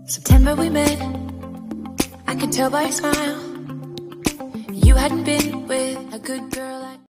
September we met, I could tell by your smile. You hadn't been with a good girl like